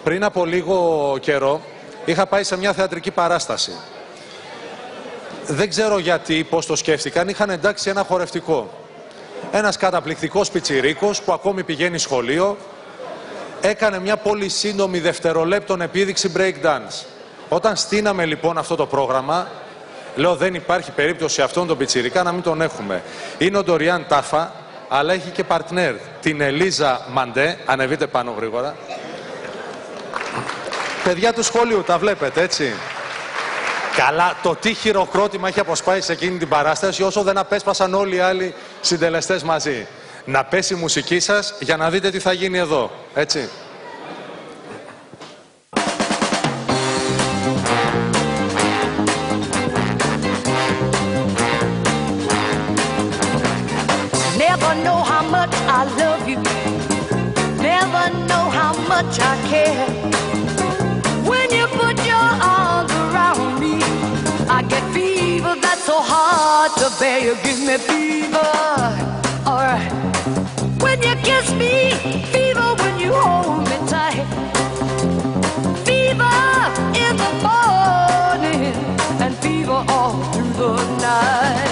Πριν από λίγο καιρό είχα πάει σε μια θεατρική παράσταση. Δεν ξέρω γιατί, πώς το σκέφτηκαν, είχαν εντάξει ένα χορευτικό. Ένας καταπληκτικός πιτσιρίκος που ακόμη πηγαίνει σχολείο, έκανε μια πολύ σύντομη δευτερολέπτων επίδειξη breakdance. Όταν στείναμε λοιπόν αυτό το πρόγραμμα, λέω δεν υπάρχει περίπτωση αυτόν τον πιτσιρικά να μην τον έχουμε. Είναι ο Ντοριάν Τάφα, αλλά έχει και παρτνέρ, την Ελίζα Μαντέ. Ανεβείτε πάνω γρήγορα. Παιδιά του σχολείου, τα βλέπετε έτσι. Καλά, το τι χειροκρότημα έχει αποσπάσει σε εκείνη την παράσταση, όσο δεν απέσπασαν όλοι οι άλλοι συντελεστές μαζί. Να πέσει η μουσική σας για να δείτε τι θα γίνει εδώ, έτσι. Never know how much I love you. Never know how much I care. When you put your arms around me, I get fever that's so hard to bear. You give me fever, alright. When you kiss me, fever when you hold me tight. Fever in the morning and fever all through the night.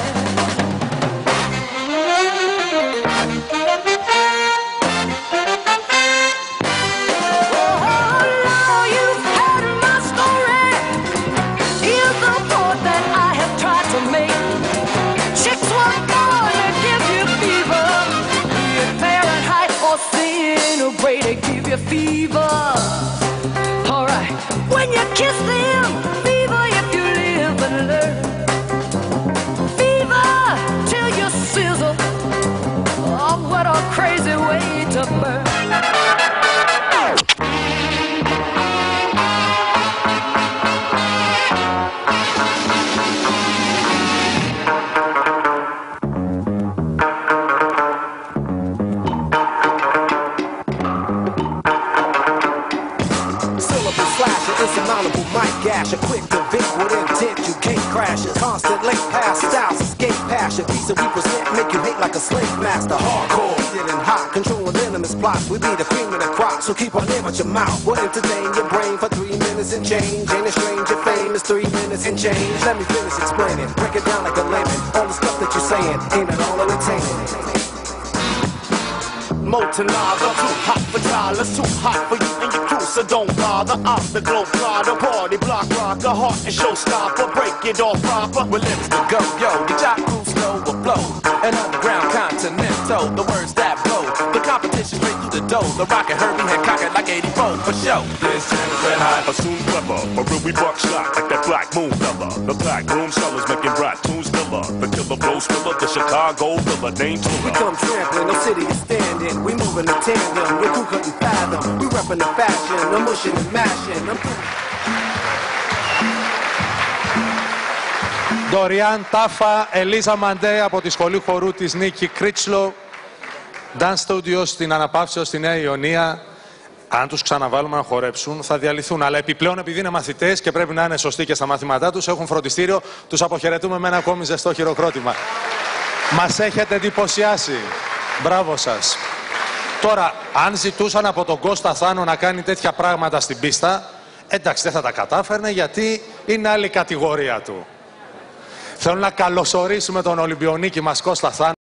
To give you fever, alright. When you kiss them, fever if you live and learn. Fever till you sizzle. Oh, what a crazy way to burn. Insurmountable mic gash, a quick to Vic with intent, you can't crash it. Constant late pass styles, escape passion. Piece that we present, make you hate like a slave master. Hardcore, heated and hot, controlling venomous plots. We be the cream of the crop, so keep our name at your mouth. We'll entertain your brain for 3 minutes and change. Ain't a stranger fame, it's 3 minutes and change. Let me finish explaining, break it down like a lemon. All the stuff that you're saying, ain't it all entertaining? Molten lava, too hot for dollars, too hot for you and your crew, so don't bother. I'm the globe plotter, party block rocker, heart and showstopper, break it off proper. With lips to go, yo, the jock crew slow will flow. An underground continental, the words that blow. The competition straight through the dough. The rocket Herbie had cock it like 84 for show. This is red hot, assume clever, a real we buckshot like that black moon fella. The black room sellers making bright tunes killer. The killer blow spiller, the Chicago villa named Tula. We come trampling, no city is standing. We moving in tandem, your crew couldn't fathom. We reppin' the fashion, I'm mushing and mashing. Ντοριάν Τάφα, Ελίζα Μαντέ από τη σχολή χορού της Νίκη Κρίτσλο. Dance Studios στην Αναπαύσεως στη Νέα Ιωνία. Αν τους ξαναβάλουμε να χορέψουν θα διαλυθούν. Αλλά επιπλέον επειδή είναι μαθητές και πρέπει να είναι σωστοί και στα μαθήματά τους, έχουν φροντιστήριο, τους αποχαιρετούμε με ένα ακόμη ζεστό χειροκρότημα. Μας έχετε εντυπωσιάσει. Μπράβο σας. Τώρα, αν ζητούσαν από τον Κώστα Θάνο να κάνει τέτοια πράγματα στην πίστα, εντάξει δεν θα τα κατάφερνε γιατί είναι άλλη κατηγορία του. Θέλω να καλωσορίσουμε τον Ολυμπιονίκη μας Κώστα Θάνο.